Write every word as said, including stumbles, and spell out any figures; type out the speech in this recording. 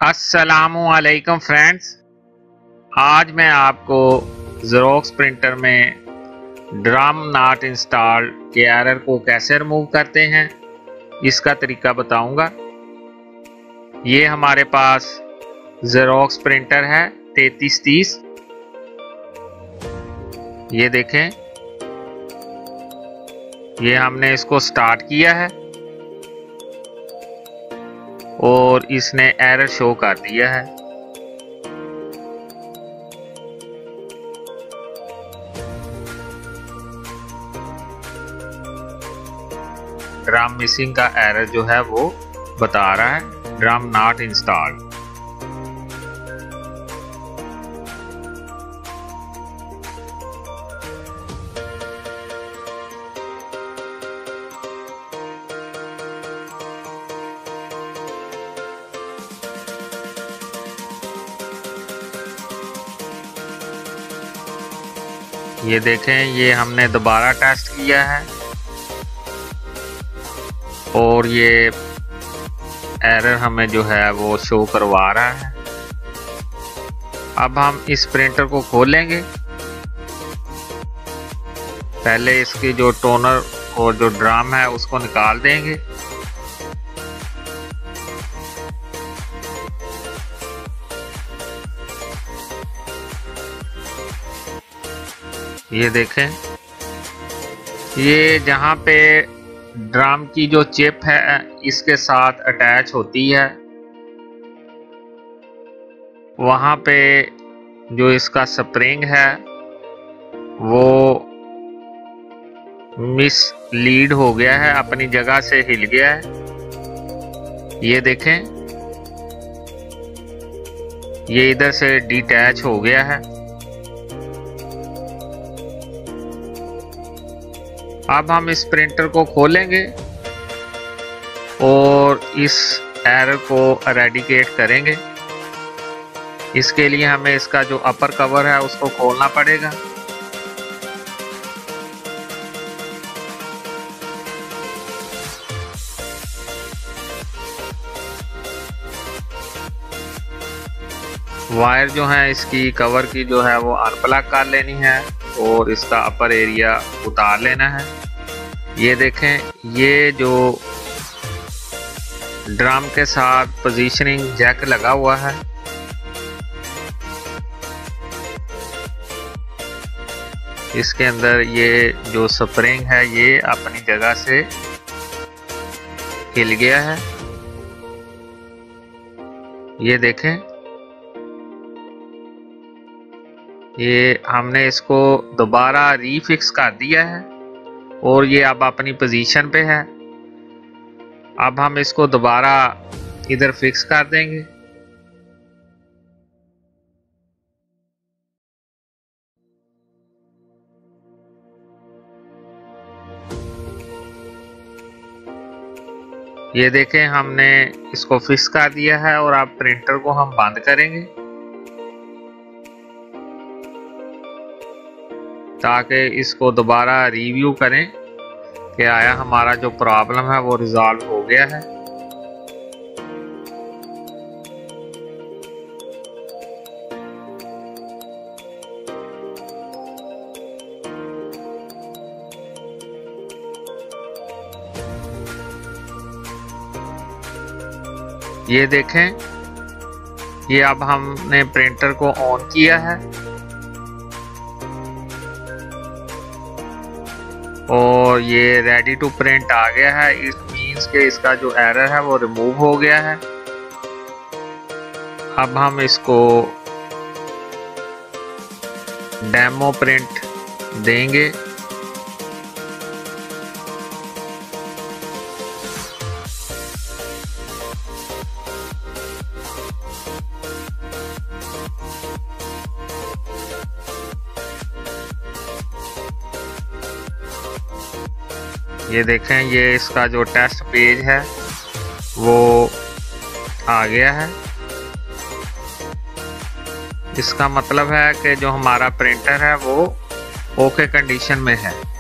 अस्सलामुअलैकुम फ्रेंड्स, आज मैं आपको ज़ेरॉक्स प्रिंटर में ड्रम नॉट इंस्टॉल के एरर को कैसे रिमूव करते हैं इसका तरीका बताऊंगा। ये हमारे पास ज़ेरॉक्स प्रिंटर है तैंतीस तीस। ये देखें, ये हमने इसको स्टार्ट किया है और इसने एरर शो कर दिया है। ड्रम मिसिंग का एरर जो है वो बता रहा है ड्रम नॉट इंस्टॉल्ड। ये देखें, ये हमने दोबारा टेस्ट किया है और ये एरर हमें जो है वो शो करवा रहा है। अब हम इस प्रिंटर को खोलेंगे। पहले इसकी जो टोनर और जो ड्रम है उसको निकाल देंगे। ये देखें, ये जहाँ पे ड्रम की जो चिप है इसके साथ अटैच होती है, वहाँ पे जो इसका स्प्रिंग है वो मिसलीड हो गया है, अपनी जगह से हिल गया है। ये देखें, ये इधर से डिटैच हो गया है। अब हम इस प्रिंटर को खोलेंगे और इस एरर को एरेडिकेट करेंगे। इसके लिए हमें इसका जो अपर कवर है उसको खोलना पड़ेगा। वायर जो है इसकी कवर की जो है वो अनप्लग कर लेनी है और इसका अपर एरिया उतार लेना है। ये देखें, ये जो ड्रम के साथ पोजीशनिंग जैक लगा हुआ है, इसके अंदर ये जो स्प्रिंग है ये अपनी जगह से हिल गया है। ये देखें, ये हमने इसको दोबारा रीफिक्स कर दिया है और ये अब अपनी पोजीशन पे है। अब हम इसको दोबारा इधर फिक्स कर देंगे। ये देखें, हमने इसको फिक्स कर दिया है और अब प्रिंटर को हम बंद करेंगे ताकि इसको दोबारा रिव्यू करें कि आया हमारा जो प्रॉब्लम है वो रिजॉल्व हो गया है। ये देखें, ये अब हमने प्रिंटर को ऑन किया है और ये रेडी टू प्रिंट आ गया है। इस मीन्स के इसका जो एरर है वो रिमूव हो गया है। अब हम इसको डेमो प्रिंट देंगे। ये देखें, ये इसका जो टेस्ट पेज है वो आ गया है। इसका मतलब है कि जो हमारा प्रिंटर है वो ओके कंडीशन में है।